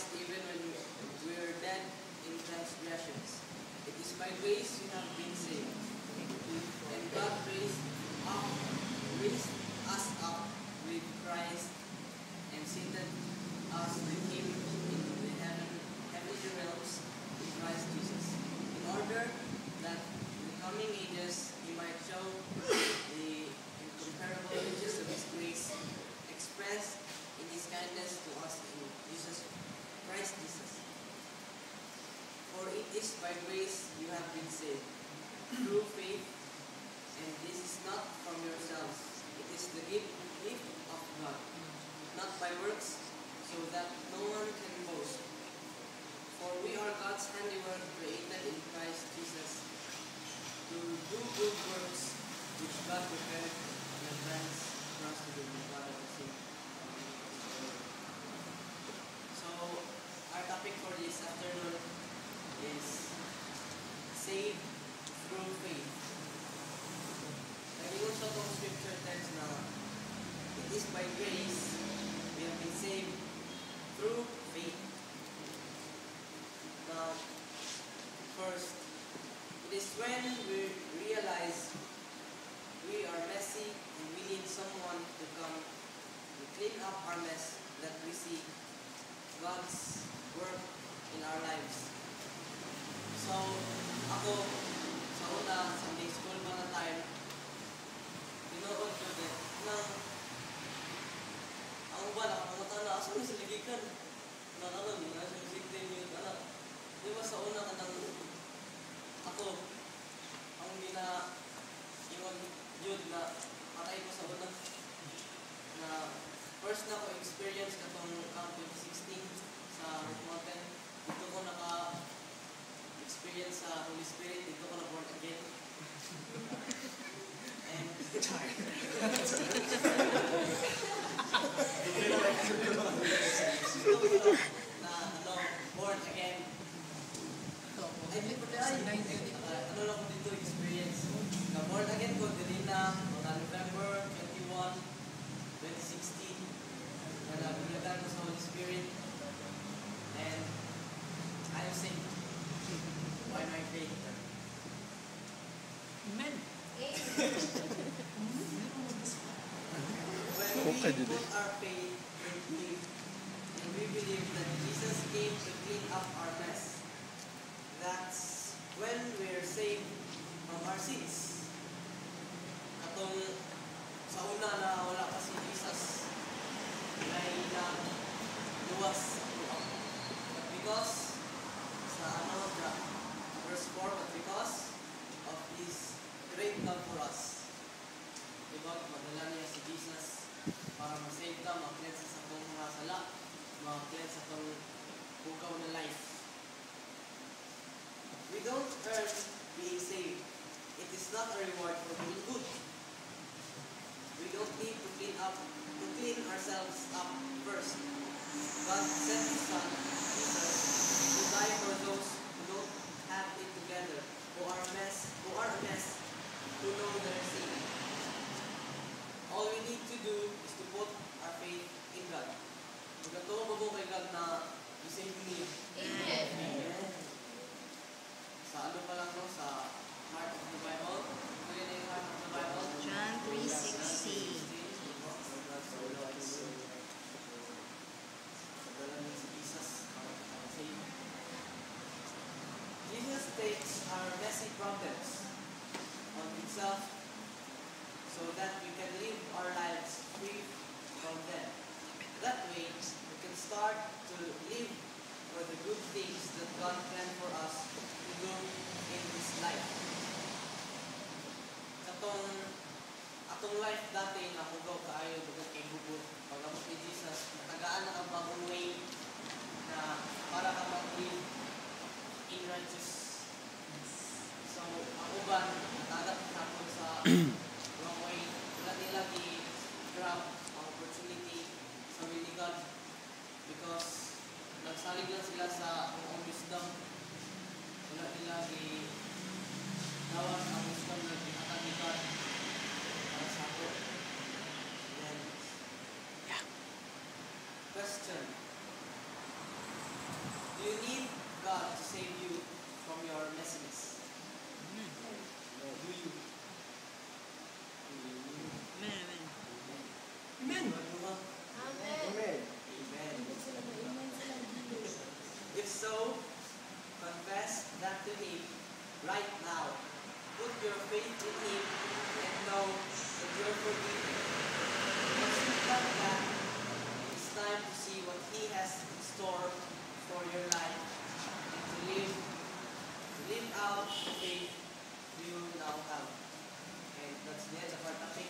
Christ even when we were dead in transgressions. It is by grace you have been saved. And God raised us up with Christ and seated us with Him in the heavenly realms in Christ Jesus, in order that in the coming ages He might show the incomparable riches of His grace expressed in His kindness to us in Christ Jesus. For it is by grace you have been saved, through faith, and this is not from yourselves. It is the gift of God, not by works, so that no one can boast. For we are God's handiwork, created in Christ Jesus, to do good works, which God prepared in advance for us to do. So, our topic for this afternoon is saved through faith. Naging sa itong scripture text na it is by grace we have been saved through faith. Now, first, it is when we realize we are messy and we need someone to come to clean up our mess that we see God's work in our lives. So, ako, sa una, Sunday school mga time, tinood ko din, nang, ang uba, nakapangutan na, asa na siligikan? Nakanon, nasa yung yun, anak. Di ba sa una ka nang, ako, ang ingon yun na, patay ko sa una, na, first na ko experience katong Camp 2016 sa Rock Mountain. Dito ko naka-experience sa Holy Spirit. Dito ko na-born again. And born again. Ano lang ko dito experience. Na-born again ko din na mga November 21, 2016. Nalabilagan ko sa Holy Spirit, and I am saved by my faith. Amen. When we put our faith in Him, and we believe that Jesus came to clean up our mess, that's when we are saved from our sins. Atong sa una na wala pa si Jesus, ay luwas but because sa verse 4, but because of His great love for us, diba, madala niya si Jesus para masave ka, ma-cleanse sa itong mga sala, ma-cleanse sa itong bukaw na life. We don't earn being saved. It is not a reward for being good. We don't need to clean ourselves up first. God sent His Son, Jesus, to die for those who don't have it together, who are a mess, who know their sin. All we need to do is to put our faith in God. Magkatulong mo kay God na isave niya. Amen. Amen. Sa ano pa lang no? Sa Heart of the Bible. Ito yun yung Heart of the Bible. John 3:16. Jesus takes our messy problems on Himself so that we can live our lives free from them. That way, we can start to live for the good things that God planned for us to do in this life. Atong life dati na hugaw kaayo dugang kay bubot. Pagabot ni Jesus, natagaan na ang bagong way na para ka mag-live in righteous. So, ang uban, natagat hapon sa wrong way. Wala nila i-grab ang opportunity sa will ni God because nagsalig lang sila sa ang wisdom. Wala nila i-gawas ang wisdom na ginatan ni God para sa ako. Then, question. God to save you from your messiness? Do you? Amen. Amen. Amen. Amen. If so, confess that to Him right now. Put your faith in Him and know that you're forgiven. Once you come back, it's time to see what He has in store for your life and to live out the faith you now have. And that's the end of our topic.